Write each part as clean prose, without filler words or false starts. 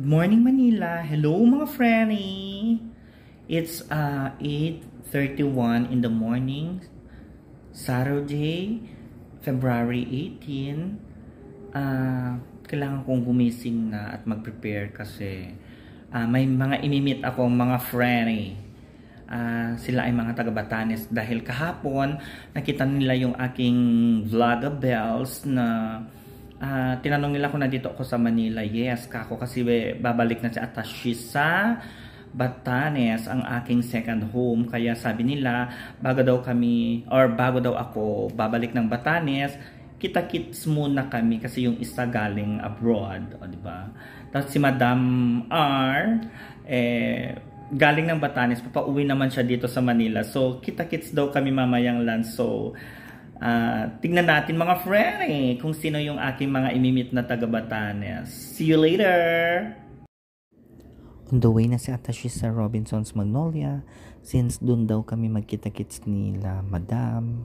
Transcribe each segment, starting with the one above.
morning Manila. Hello mga Franny. It's 8:31 in the morning. Saturday, February 18. Kailangan kong gumising na at mag-prepare kasi may mga imimit akong mga Franny. Sila ay mga taga Batanes dahil kahapon nakita nila yung aking vlogabels na tinanong nila kung nandito ako sa Manila. Yes, kako kasi babalik na si Atashi sa Batanes, ang aking second home. Kaya sabi nila bago daw ako babalik ng Batanes, kita-kits muna kami kasi yung isa galing abroad, o diba? Tapos si Madam R galing ng Batanes, papauwi naman siya dito sa Manila. So kita-kits daw kami mamayang lunch. So tignan natin mga friend kung sino yung aking mga imimit na taga Batanes. See you later! On the way na si Atashi sa Robinson's Magnolia since dun daw kami magkita-kits nila Madam.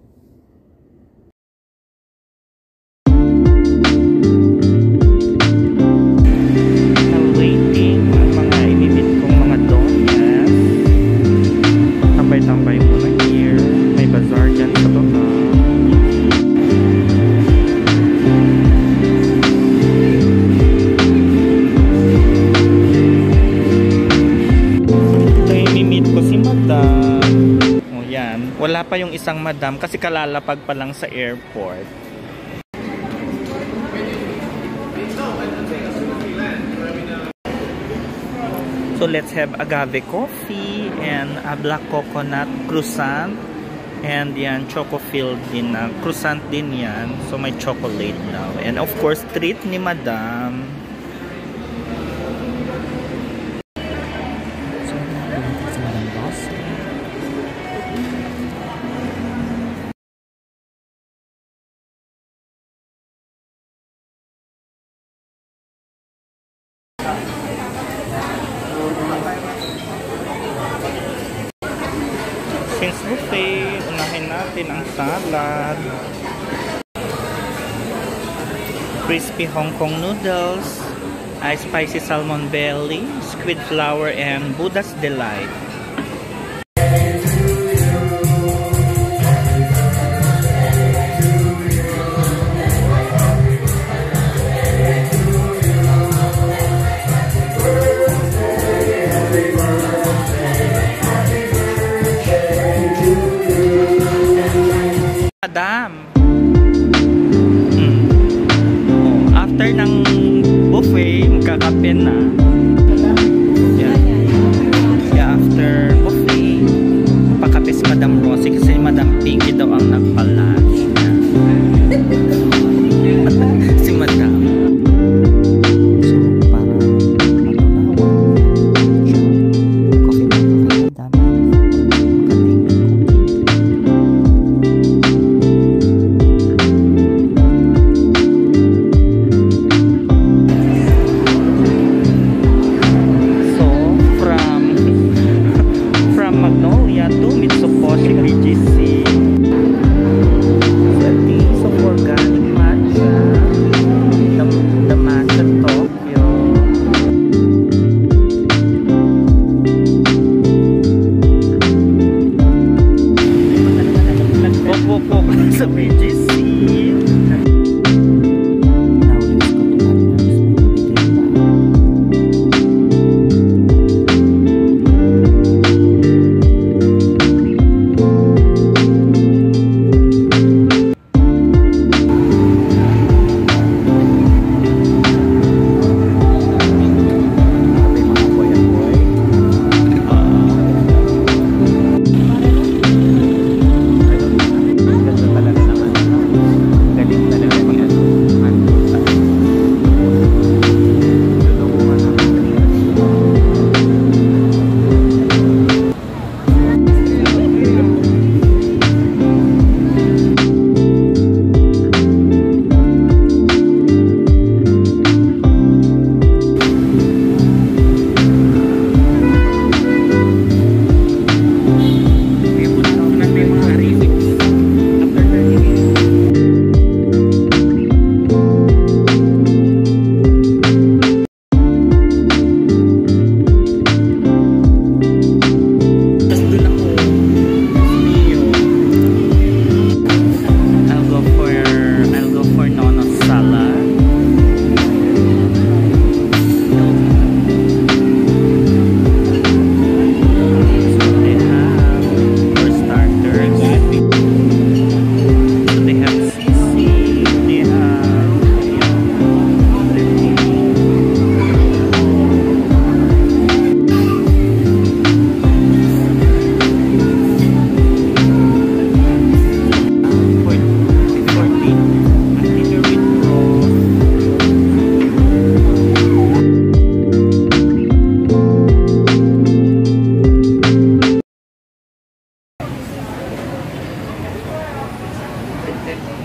Waiting ang mga imimit kong mga donyas. Tambay-tambay muna here. May bazaar dyan sa baba. Wala pa yung isang madam kasi kalalapag pa lang sa airport. So let's have agave coffee and a black coconut croissant. And yan, choco-filled din na croissant din yan. So may chocolate now. And of course, treat ni madam. Since buffet, unahin natin ang salad. Crispy Hong Kong noodles, spicy salmon belly, squid flour, and Buddha's Delight. Madam, after ng buffet, magkakape na. Yeah, after buffet, pakape si Madam Rosie kasi Madam Pinky daw ang nagpalagi na. Si Madam. So, para matunawa, coffee na Madam. Sa BGC. Saturday.